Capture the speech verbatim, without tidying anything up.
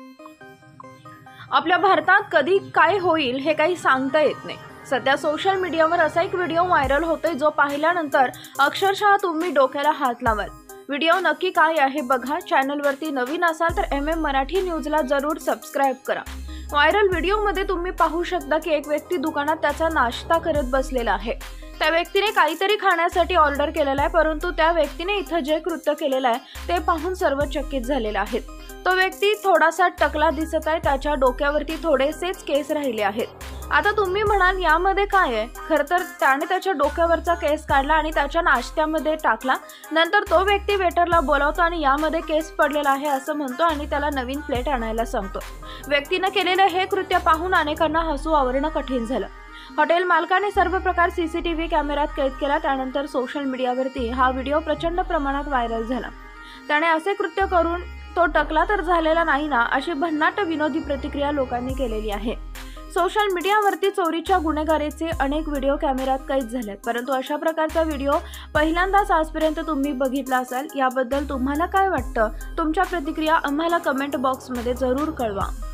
आपल्या भारतात कधी काय होईल हे काही सांगता येत नाही। सध्या सोशल मीडियावर असा एक व्हिडिओ व्हायरल होतोय जो पाहिल्यानंतर अक्षरशः तुम्ही डोक्याला हात लावाल। व्हिडिओ नक्की काय आहे बघा। चॅनलवरती नवीन असाल तर एम एम मराठी न्यूजला जरूर सबस्क्राइब करा। व्हायरल व्हिडिओमध्ये तुम्ही पाहू शकता की एक व्यक्ती दुकानात त्याचा नाश्ता करत बसलेला आहे। त्या व्यक्तीने काहीतरी खाण्यासाठी ऑर्डर केलेला आहे, परंतु त्या व्यक्तीने इथं जे कृत्य केलेलं आहे ते पाहून सर्व चकित झालेले आहेत। तो व्यक्ती थोडासा टकला दिसत आहे, त्याच्या डोक्यावरती थोडेसेच केस राहिले आहेत। आता तुम्ही म्हणाल यामध्ये काय आहे? खरं तर त्याने त्याच्या डोक्यावरचा केस काढला आणि त्याच्या नाश्त्यामध्ये टाकला। नंतर तो व्यक्ती वेटरला बोलावतो आणि यामध्ये केस पडलेला आहे असं म्हणतो आणि त्याला नवीन प्लेट आणायला सांगतो। व्यक्तीने केलेले हे कृत्य पाहून अनेकांना हसू आवरणं कठीण झालं। हॉटेल मालकाने सर्व प्रकार सीसीटीव्ही कॅमेऱ्यात कैद केला। त्यानंतर सोशल मीडियावरती हा व्हिडिओ प्रचंड प्रमाणात व्हायरल झाला। त्याने असे कृत्य करून तो टकला तर झालेला नाही ना, अशी भन्नाट विनोदी प्रतिक्रिया लोकांनी केलेली आहे। सोशल मीडियावरती चोरीच्या गुन्हेगारीचे अनेक व्हिडिओ कॅमेऱ्यात कैद झालेत, परंतु अशा प्रकारचा व्हिडिओ पहिल्यांदाच आजपर्यंत तुम्ही बघितला असाल। याबद्दल तुम्हाला काय वाटतं? तुमच्या प्रतिक्रिया आम्हाला कमेंट बॉक्समध्ये जरूर कळवा।